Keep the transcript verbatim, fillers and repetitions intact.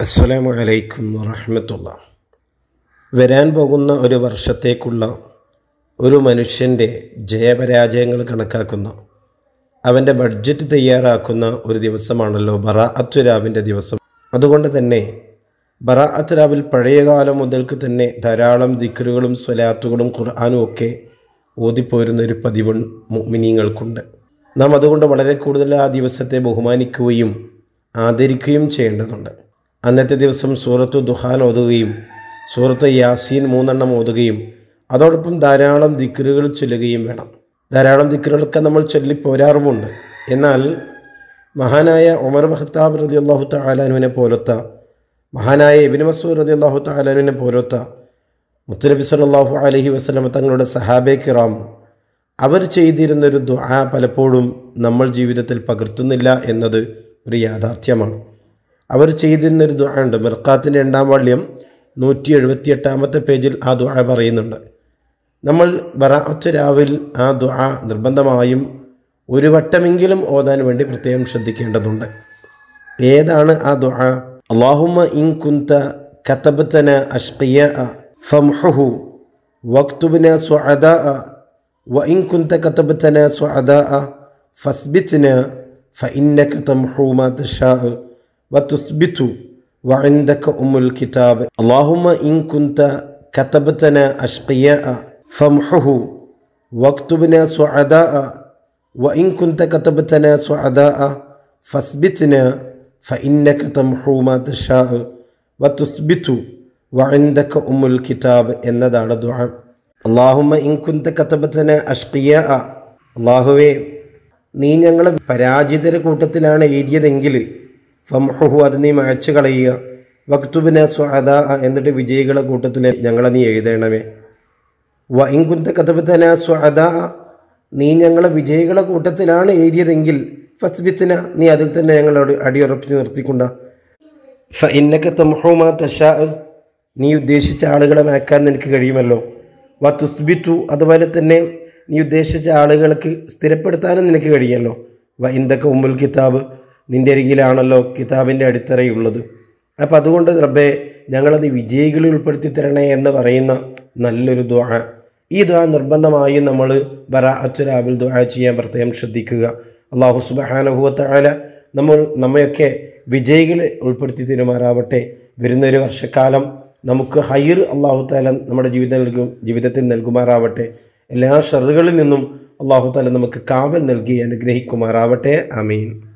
അസ്സലാമു അലൈക്കും വറഹ്മത്തുള്ളാഹി. വരാൻ പോകുന്ന ഒരു വർഷത്തേക്കുള്ള ഒരു മനുഷ്യൻ്റെ ജയപരാജയങ്ങൾ കണക്കാക്കുന്ന, അവൻ്റെ ബഡ്ജറ്റ് തയ്യാറാക്കുന്ന ഒരു ദിവസമാണല്ലോ ബറാഅത്ത് രാവിൻ്റെ ദിവസം. അതുകൊണ്ട് തന്നെ ബറാഅത്ത് രാവിൽ പഴയകാലം മുതൽക്ക് തന്നെ ധാരാളം ദിക്റുകളും സ്വലാത്തുകളും ഖുർആനും ഒക്കെ ഓതിപ്പോരുന്ന ഒരു പതിവ് മുഅ്മിനീങ്ങൾക്കുണ്ട്. നാം അതുകൊണ്ട് വളരെ കൂടുതൽ ആ ദിവസത്തെ ബഹുമാനിക്കുകയും ആദരിക്കുകയും ചെയ്യേണ്ടതുണ്ട്. അന്നത്തെ ദിവസം സൂറത്തു ദുഹാൻ ഓതുകയും സൂറത്ത് യാസീൻ മൂന്നെണ്ണം ഓതുകയും അതോടൊപ്പം ധാരാളം ദിക്റുകൾ ചൊല്ലുകയും വേണം. ധാരാളം ദിക്റുകളൊക്കെ നമ്മൾ ചൊല്ലിപ്പോരാറുമുണ്ട്. എന്നാൽ മഹാനായ ഉമർ ഖത്താബ് റളിയല്ലാഹു തആല അൻഹുവിനെ പോലത്തെ, മഹാനായ ഇബ്നു മസ്ഊദ് റളിയല്ലാഹു തആല അൻഹുവിനെ പോലത്തെ മുത്തനബി സല്ലല്ലാഹു അലൈഹി വസല്ലം തങ്ങളുടെ സഹാബെ കിറാം അവർ ചെയ്തിരുന്നൊരു ദുആ പലപ്പോഴും നമ്മൾ ജീവിതത്തിൽ പകർത്തുന്നില്ല എന്നത് ഒരു യാഥാർത്ഥ്യമാണ്. അവർ ചെയ്തിരുന്നൊരു ദുആ ഉണ്ട്. മിർഖാത്തിൻ്റെ രണ്ടാം വാള്യം നൂറ്റി എഴുപത്തി എട്ടാമത്തെ പേജിൽ ആ ദുആ പറയുന്നുണ്ട്. നമ്മൾ ബറാഅത്ത് രാവിൽ ആ ദുആ നിർബന്ധമായും ഒരു വട്ടമെങ്കിലും ഓതാൻ വേണ്ടി പ്രത്യേകം ശ്രദ്ധിക്കേണ്ടതുണ്ട്. ഏതാണ് ആ ദുആ? അല്ലാഹുമ്മ ഇൻ കുൻത കതബതന അഷ്ഖിയാഅ ഫംഹുഹു വക്തുബ്ന സുഅദാഅ വഇൻ കുൻത കതബതന സുഅദാഅ ഫസ്ബിത്ന ഫഇന്നക തംഹു മാ തശാഅ വതുസ്ബിതു വഇൻദക ഉമ്മുൽ കിതാബ്. അല്ലാഹുമ്മ ഇൻ കുൻത കതബതന അഷ്ഖിയാഅ ഫംഹുഹു വക്തുബ്ന സുഅദാഅ വഇൻ കുൻത കതബതന സുഅദാഅ ഫസ്ബിത്ന ഫഇന്നക തംഹു മാ തശാഅ വതുസ്ബിതു വഇൻദക ഉമ്മുൽ കിതാബ് എന്നതാണ് ദുആ. അല്ലാഹുമ്മ ഇൻ കുൻത കതബതന അഷ്ഖിയാഅ, അല്ലാഹുവേ നീ ഞങ്ങളെ പരാജിതര കൂട്ടത്തിലാണ് എഴുതിയതെങ്കിൽ ഫംഹുഹു അത് നീ മായ്ച്ചു കളയുക, വക്തുബ്ന സുഅദാഅ എന്നിട്ട് വിജയികളെ കൂട്ടത്തിൽ ഞങ്ങളെ നീ എഴുതണമേ. വ ഇൻ കുൻത കതബതന സുഅദാഅ നീ ഞങ്ങളെ വിജയികളെ കൂട്ടത്തിലാണ് എഴുതിയതെങ്കിൽ ഫസ്ബിത്ന നീ അതിൽ തന്നെ ഞങ്ങളോട് അടിയുറപ്പിച്ച് നിർത്തിക്കൊണ്ട. ഫഇന്നക തംഹു മാ തശാഅ നീ ഉദ്ദേശിച്ച ആളുകളെ മായ്ക്കാൻ നിനക്ക് കഴിയുമല്ലോ. വ തുസ്ബിതു അതുപോലെ തന്നെ നീ ഉദ്ദേശിച്ച ആളുകൾക്ക് സ്ഥിരപ്പെടുത്താനും നിനക്ക് കഴിയുമല്ലോ. വ ഇൻദക ഉമ്മുൽ കിതാബ് നിൻ്റെ അരികിലാണല്ലോ കിതാബിൻ്റെ അടിത്തറയുള്ളത്. അപ്പം അതുകൊണ്ട് റബ്ബേ ഞങ്ങളത് വിജയികളിൽ ഉൾപ്പെടുത്തി തരണേ എന്ന് പറയുന്ന നല്ലൊരു ദുആ. ഈ ദുആ നിർബന്ധമായും നമ്മൾ ബറാഅത്ത് രാവിൽ ദുആ ചെയ്യാൻ പ്രത്യേകം ശ്രദ്ധിക്കുക. അല്ലാഹു സുബ്ഹാനഹു വ തആല നമ്മൾ നമ്മയൊക്കെ വിജയികളെ ഉൾപ്പെടുത്തി തരുമാറാവട്ടെ. വരുന്നൊരു വർഷക്കാലം നമുക്ക് ഹൈർ അല്ലാഹു തആല നമ്മുടെ ജീവിതം നൽകും ജീവിതത്തിൽ നൽകുമാറാവട്ടെ. എല്ലാ ഷറുകളിൽ നിന്നും അല്ലാഹു തആല നമുക്ക് കാവൽ നൽകി അനുഗ്രഹിക്കുമാറാവട്ടെ. ആമീൻ.